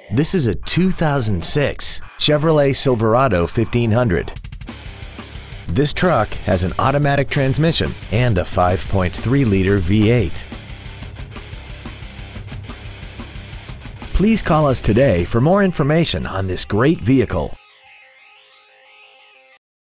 This is a 2006 Chevrolet Silverado 1500. This truck has an automatic transmission and a 5.3-liter V8. Please call us today for more information on this great vehicle.